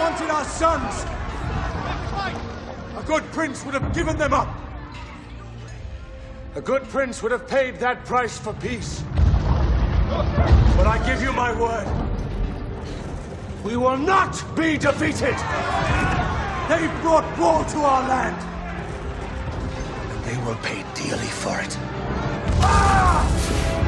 wanted our sons. A good prince would have given them up. A good prince would have paid that price for peace. But I give you my word. We will not be defeated! They've brought war to our land. And they will pay dearly for it. Ah!